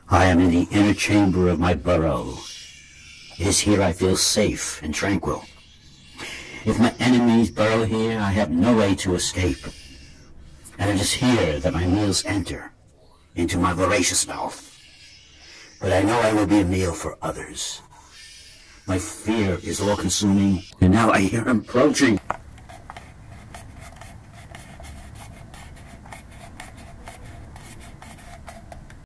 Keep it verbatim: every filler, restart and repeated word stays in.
I am in the inner chamber of my burrow. It is here I feel safe and tranquil. If my enemies burrow here, I have no way to escape. And it is here that my meals enter, into my voracious mouth. But I know I will be a meal for others. My fear is all-consuming, and now I hear him approaching.